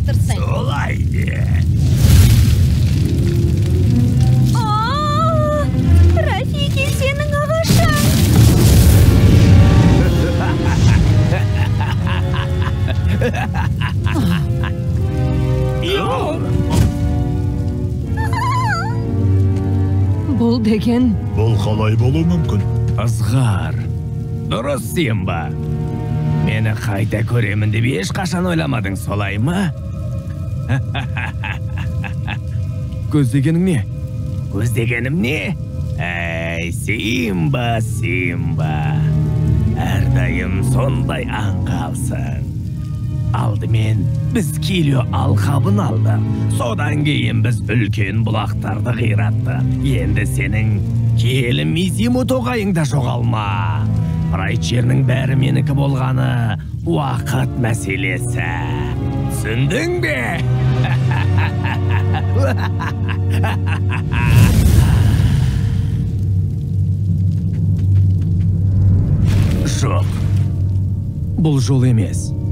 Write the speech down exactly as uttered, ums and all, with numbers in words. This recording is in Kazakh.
жатырсың? Солай де. Aa, Рафики, сенің ағашың. Бұл деген... Бұл қалай болу мүмкін? Ызғар. Дұрыс сен ба? Мені қайта көремін деп ешқашан ойламадың, солай ма? Көздегенің не? Көздегенім не? Әй, Симба, Симба. Әрдайым сондай аңғалсың. Алдымен біз Килио алқабын алдық. Содан кейін біз үлкен бұлақтарды қираттық. Енді сенің келі Мизиму тоғайың да жоғалма. Прайд жерінің бәрі менікі болғаны уақыт мәселесі. Түсіндің бе? Жоқ. Бұл жол емес.